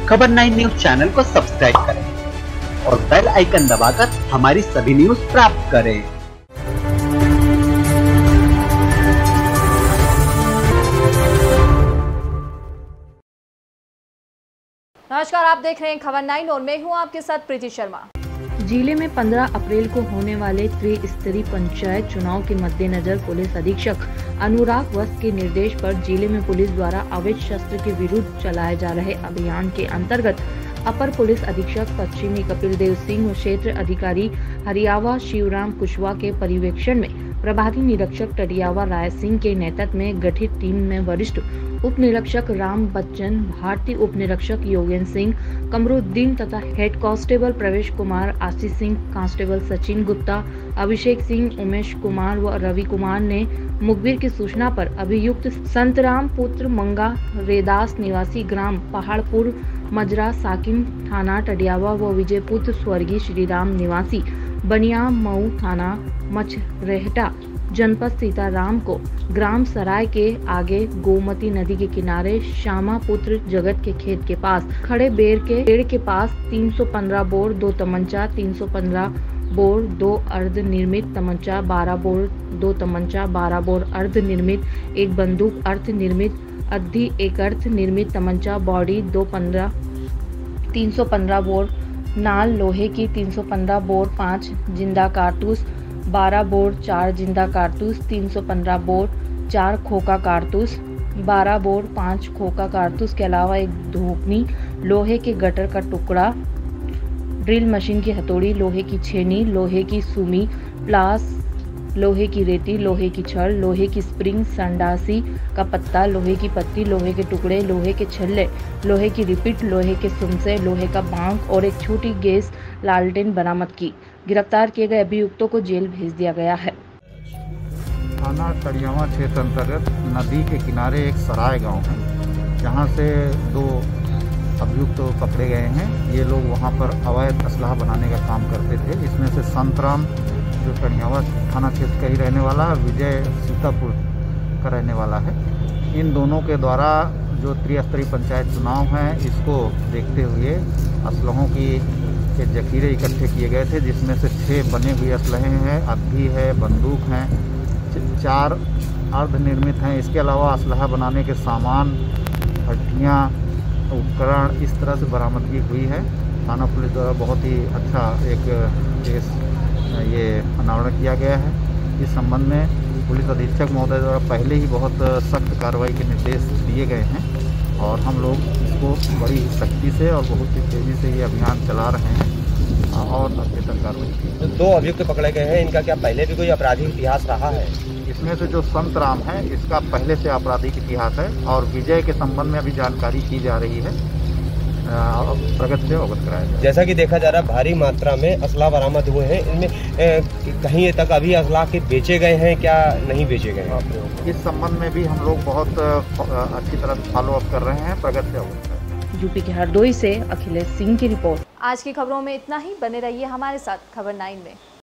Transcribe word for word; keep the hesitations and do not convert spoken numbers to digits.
खबर nine news channel को subscribe करें और बेल आइकन दबाकर हमारी सभी न्यूज प्राप्त करें। नमस्कार, आप देख रहे हैं खबर नाइन और मैं हूं आपके साथ प्रीति शर्मा। जिले में पंद्रह अप्रैल को होने वाले त्रिस्तरीय पंचायत चुनाव के मद्देनजर पुलिस अधीक्षक अनुराग वस्त के निर्देश पर जिले में पुलिस द्वारा अवैध शस्त्र के विरुद्ध चलाए जा रहे अभियान के अंतर्गत अपर पुलिस अधीक्षक पश्चिमी कपिल देव सिंह और क्षेत्र अधिकारी हरियावा शिवराम कुशवाहा के पर्यवेक्षण में प्रभारी निरीक्षक टडियावा राय सिंह के नेतृत्व में गठित टीम में वरिष्ठ उप निरीक्षक राम बच्चन, भारतीय उप निरीक्षक योगेंद्र सिंह, कमरुद्दीन तथा head constable Pravesh Kumar, Ashish Singh, constable Sachin Gupta, Abhishek Singh, Umesh Kumar व रवि कुमार ने मुखबिर की सूचना पर अभियुक्त संतराम पुत्र मंगा रेदास निवासी ग्राम पहाड़पुर मजरा साकिम थाना टडियावा व विजय पुत्र स्वर्गीय श्रीराम निवासी बनिया मऊ थाना मछरेहटा जनपद सीताराम को ग्राम सराय के आगे गोमती नदी के किनारे श्यामा पुत्र जगत के खेत के पास खड़े बेर के पेड़ के पास तीन सौ पंद्रह बोर दो तमंचा, तीन सौ पंद्रह बोर दो अर्ध निर्मित तमंचा, बारह बोर दो तमंचा, बारह बोर अर्ध निर्मित एक बंदूक, अर्ध निर्मित अद्धी एक अर्ध निर्मित तमंचा, बॉडी दो पंद्रह तीन सौ पंद्रह बोर नाल लोहे की, तीन सौ पंद्रह बोर पाँच जिंदा कारतूस, बारह बोर चार जिंदा कारतूस, तीन सौ पंद्रह बोर चार खोखा कारतूस, बारह बोर पाँच खोखा कारतूस के अलावा एक धोपनी, लोहे के गटर का टुकड़ा, ड्रिल मशीन की हथौड़ी, लोहे की छेनी, लोहे की सुमी, प्लास, लोहे की रेती, लोहे की छड़, लोहे की स्प्रिंग, संडासी का पत्ता, लोहे की पत्ती, लोहे के टुकड़े, लोहे के छल्ले, लोहे की रिपीट, लोहे के सुमसे, लोहे का बांक और एक छोटी गैस लालटेन बरामद की। गिरफ्तार किए गए अभियुक्तों को जेल भेज दिया गया है। थाना टडियावा क्षेत्र अंतर्गत नदी के किनारे एक सराय गांव है, जहां से दो अभियुक्त पकड़े गए हैं। ये लोग वहां पर अवैध असलाह बनाने का काम करते थे। इसमें से संतराम जो टडियावा थाना क्षेत्र का ही रहने वाला, विजय सीतापुर का रहने वाला है। इन दोनों के द्वारा जो त्रिस्तरीय पंचायत चुनाव है, इसको देखते हुए असलहों की के जखीरे इकट्ठे किए गए थे, जिसमें से छः बने हुए असलहे हैं, अद्धी है, बंदूक हैं, चार अर्ध निर्मित हैं। इसके अलावा असलहा बनाने के सामान, भट्टियाँ, उपकरण इस तरह से बरामदगी हुई है। थाना पुलिस द्वारा बहुत ही अच्छा एक केस ये अनावरण किया गया है। इस संबंध में पुलिस अधीक्षक महोदय द्वारा पहले ही बहुत सख्त कार्रवाई के निर्देश दिए गए हैं और हम लोग इसको बड़ी सख्ती से और बहुत ही तेज़ी से ये अभियान चला रहे हैं और आगे तक कार्रवाई। दो अभियुक्त पकड़े गए हैं, इनका क्या पहले भी कोई आपराधिक इतिहास रहा है? इसमें से जो संतराम है, इसका पहले से आपराधिक इतिहास है और विजय के संबंध में अभी जानकारी की जा रही है, प्रगति से अवगत कराया जाए। जैसा कि देखा जा रहा है भारी मात्रा में असला बरामद हुए हैं, इनमें कहीं तक अभी असला के बेचे गए हैं क्या नहीं बेचे गए हैं? इस संबंध में भी हम लोग बहुत अच्छी तरह से फॉलो अप कर रहे हैं, प्रगति से अवगत कराया। यूपी के हरदोई से अखिलेश सिंह की रिपोर्ट। आज की खबरों में इतना ही। बने रहिए हमारे साथ खबर नाइन में।